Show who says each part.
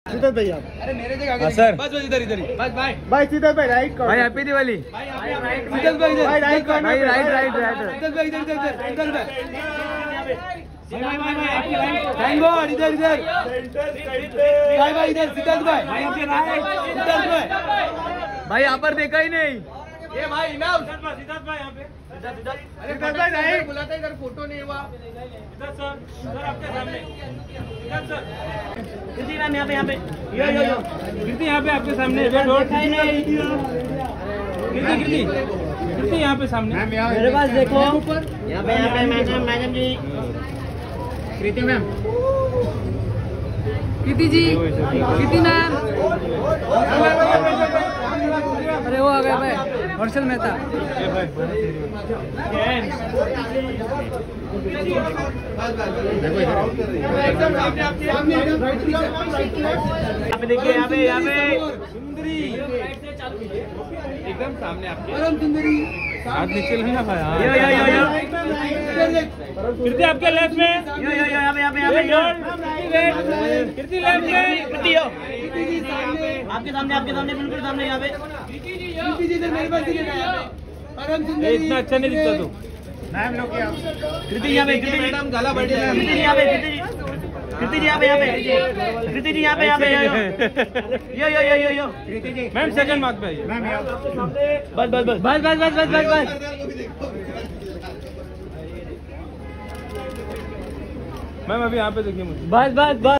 Speaker 1: सिद्धार्थ भाई आप।
Speaker 2: अरे मेरे जगह
Speaker 3: हाँ सर।
Speaker 2: बस इधर इधर बस भाई
Speaker 1: भाई सिद्धार्थ भाई राइट
Speaker 3: भाई हैप्पी दिवाली।
Speaker 2: सिद्धार्थ भाई इधर
Speaker 1: भाई राइट
Speaker 3: भाई राइट राइट राइट।
Speaker 2: सिद्धार्थ भाई इधर इधर इधर थैंक गॉड इधर इधर भाई भाई इधर सिद्धार्थ भाई सिद्धार्थ भाई
Speaker 3: भाई यहाँ पर देखा ही नहीं।
Speaker 2: ये भाई इनाम सिद्धार्थ भाई यहाँ पे सिद्धार्थ भाई नहीं बुलाता इधर फोटो नहीं हुआ इधर सर आपके सामने इधर सर कीर्ति मैम यहाँ पे यो यो यो कीर्ति यहाँ पे आपके सामने कीर्ति यहाँ पे सामने मेरे पास देखो यहाँ पे madam ji Kirti ma'am Kirti ji Kirti ma'am अरे वो आ गए भाई हर्षल मेहता यहाँ पे देखिए यहाँ पे सुंदरी एकदम सामने आपके सुंदरी हाथ नीचे लेना भाई। यो यो यो यो कीर्ति आपके लेफ्ट में यो यो यहाँ पे कीर्ति लेफ्ट में कीर्ति यो आपके सामने बिल्कुल सामने यहाँ पे कीर्ति जी इधर मेरे पास इतना अच्छा नहीं दिखता तू मैम लोग क्या कीर्ति यहाँ पे कीर्ति मैडम गाला बैठ गया कीर्ति जी यहाँ पे कीर्ति जी यहाँ पे कीर्ति जी यहाँ पे yo yo yo yo yo Kirti ji ma'am second mark पे आइए मैम बस बस बस बस बस बस बस बस मैम अभी यहाँ पे देखिए मुझे बस बस बस